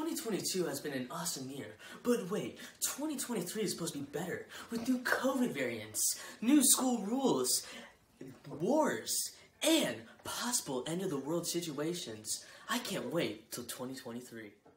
2022 has been an awesome year, but wait, 2023 is supposed to be better, with new COVID variants, new school rules, wars, and possible end-of-the-world situations. I can't wait till 2023.